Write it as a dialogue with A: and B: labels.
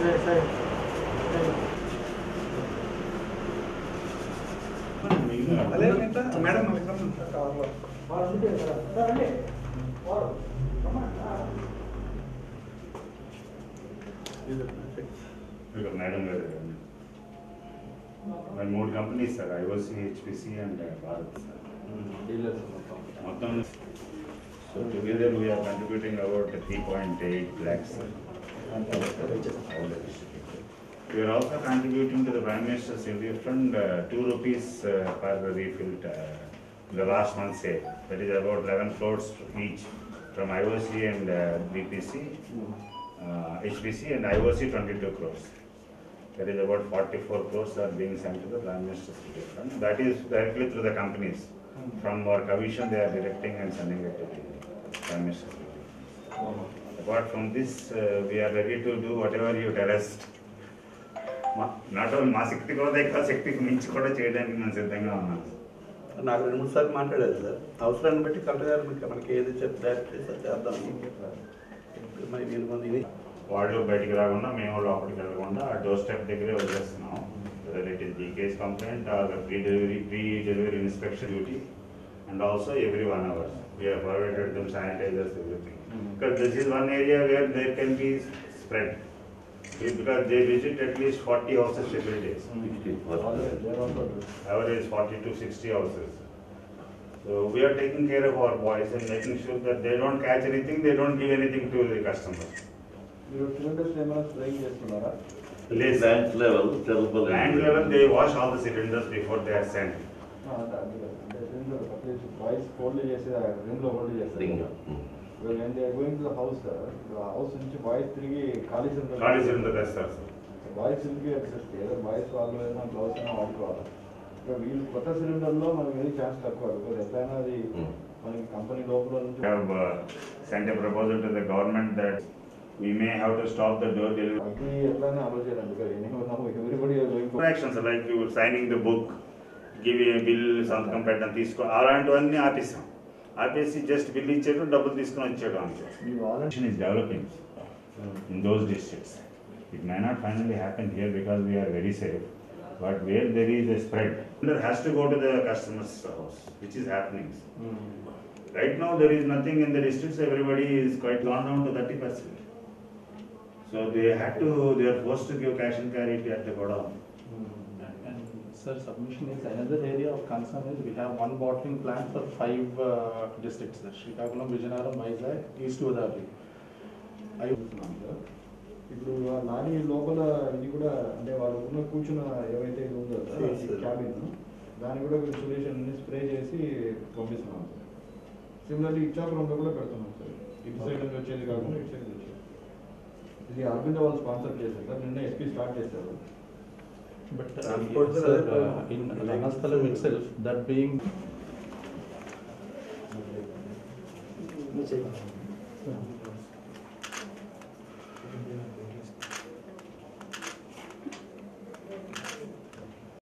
A: Madam, my more companies, sir. I&PR, HPC, and Bharat, sir.
B: Dealers.
A: So together we are contributing about 3.8 lakhs. We are also contributing to the Prime Minister's Relief Fund 2 rupees per refill the last month's sale. That is about 11 floats each from IOC and BPC, HPC and IOC 22 crores. That is about 44 crores are being sent to the Prime Minister's Relief Fund. That is directly through the companies. From our commission they are directing and sending it to the Prime Minister's Relief Fund. Apart from this, we are ready to do whatever you tell us. Not only మా శక్తి కూడా ఎక్కువ శక్తికి మించి కూడా చేయడానికి మనం సిద్ధంగా ఉన్నాం.
B: నాకు 2-3 సార్లు మాట్లాడారు సార్. అవసరాన్ని బట్టి కలెక్టర్ గారు మనకి ఏది చెప్తే చేద్దాం.
A: వాళ్ళు బయటికి రాకుండా మేము లోపలికి వెళ్ళకుండా ఆ డోర్ స్టెప్ దగ్గరే వదిలేస్తున్నాం. Whether it is DK's complaint or the pre-delivery inspection duty, and also every 1 hour we have provided them sanitizers, everything. Because this is one area where there can be spread. Because they visit at least 40 houses every day. Average 40 to 60 houses. So we are taking care of our boys and making sure that they don't catch anything, they don't give anything to the customers. Land level, they wash all the cylinders before they are sent.
C: When they are going to the house నుంచి boys తిరిగి ఖాళీ
A: cylinder తెస్తారు sir.
C: Boys ఇంటికి access చేయరు. Boys వాళ్ళు ఏదైనా gloves అయినా వాడుకోవాలి. ఇక వీళ్ళు కొత్త సిలిండర్లో మనకి ఏది ఛాన్స్ తక్కువ. బికాజ్ ఎట్లయినా అది మనకి కంపెనీ లోపల నుంచి
A: sent a proposal to the government that we may have to stop the door delivery.
C: అది ఎట్లయినా అమలు చేయాలి. Because everybody are going to
A: actions like you signing the book, giving a bill, సంతకం పెట్టడం తీసుకో అలాంటివన్నీ ఆపేసాం. ఆపేసి జస్ట్ బిల్ ఇచ్చేయడం డబ్బులు తీసుకొని వచ్చేయడం అంతే. is developing in those districts. It may not finally happen here because we are very safe, but where there is a spread, there has to go to the customer's house, which is happening. Right now there is nothing in the districts, everybody is quite gone down to 30%. So they are forced to give cash and carry at the godown.
D: Sir, submission is another area of concern is we have one bottling plant for 5 districts, Srikakulam, Vijayanagar, Vizag, East Godavari.
C: ఇప్పుడు నాని లోపల ఇది కూడా అంటే వాళ్ళు ఉన్న కూర్చున్న ఏవైతే ఇది ఉందో క్యాబిన్ దాన్ని కూడా సొల్యూషన్ స్ప్రే చేసి పంపిస్తున్నాం సార్. సిమిలర్లీ ఇచ్చాపురంలో కూడా పెడుతున్నాం సార్. ఇటు సైడ్ నుంచి వచ్చేది కాకుండా ఇటు సైడ్ వచ్చేది. ఇది అరవింద వాళ్ళు స్పాన్సర్ చేశారు సార్. నిన్న ఎస్పీ స్టార్ట్ చేశారు.
D: But in Ranasthalam itself, that being